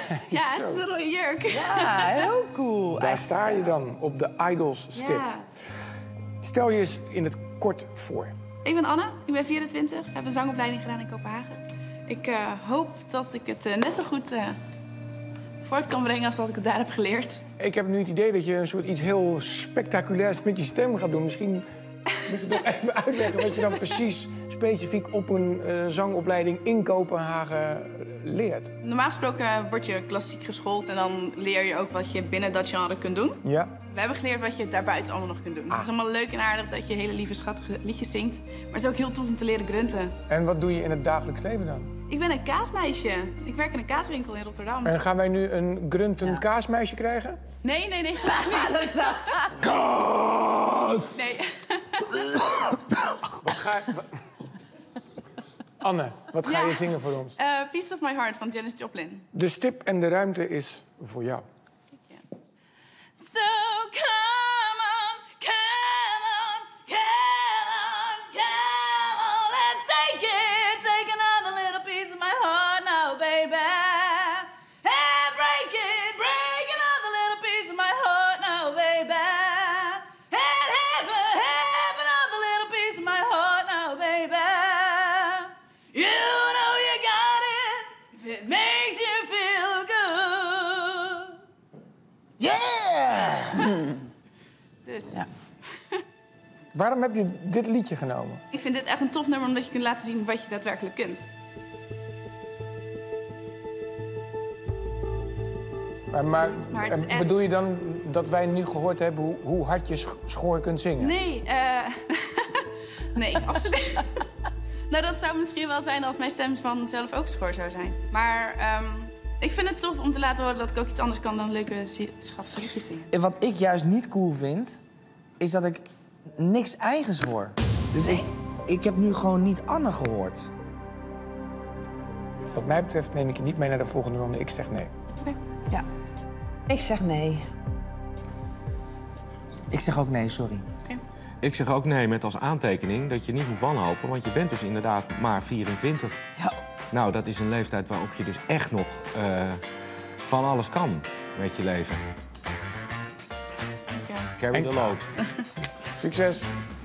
Ja, het is een rode jurk. Ja, heel cool. Daar sta je dan op de Idols-stip. Ja. Stel je eens in het kort voor. Ik ben Anne, ik ben 24, heb een zangopleiding gedaan in Kopenhagen. Ik hoop dat ik het net zo goed voort kan brengen als dat ik het daar heb geleerd. Ik heb nu het idee dat je een soort iets heel spectaculairs met je stem gaat doen. Misschien moet je nog even uitleggen wat je dan precies specifiek op een zangopleiding in Kopenhagen leert. Normaal gesproken word je klassiek geschoold en dan leer je ook wat je binnen dat genre kunt doen. Ja. We hebben geleerd wat je daarbuiten allemaal nog kunt doen. Het is allemaal leuk en aardig dat je hele lieve, schattige liedjes zingt. Maar het is ook heel tof om te leren grunten. En wat doe je in het dagelijks leven dan? Ik ben een kaasmeisje. Ik werk in een kaaswinkel in Rotterdam. En gaan wij nu een grunten kaasmeisje krijgen? Nee, graag niet. Kaas! Nee. Anne, wat ga Ja. je zingen voor ons? Piece of My Heart van Janis Joplin. De stip en de ruimte is voor jou. So come on, come on, come on, come on, let's take it. Take another little piece of my heart now, baby. And break it, break another little piece of my heart now, baby. And have another little piece of my heart now, baby. You know you got it if it makes you feel good. Yeah! Dus Ja. Waarom heb je dit liedje genomen? ik vind dit echt een tof nummer omdat je kunt laten zien wat je daadwerkelijk kunt. Maar Maar het is echt- bedoel je dan dat wij nu gehoord hebben hoe hard je schoor kunt zingen? Nee, nee, absoluut. Nou, dat zou misschien wel zijn als mijn stem vanzelf ook schor zou zijn. Maar ik vind het tof om te laten horen dat ik ook iets anders kan dan leuke, schattige liedjes zingen. En wat ik juist niet cool vind, is dat ik niks eigens hoor. Dus ik heb nu gewoon niet Anne gehoord. Wat mij betreft neem ik je niet mee naar de volgende ronde. Ik zeg nee. Ja. Ik zeg nee. Ik zeg ook nee, sorry. Ik zeg ook nee met als aantekening dat je niet moet wanhopen, want je bent dus inderdaad maar 24. Ja. Nou, dat is een leeftijd waarop je dus echt nog van alles kan met je leven. Dankjewel. Carry the load. Succes!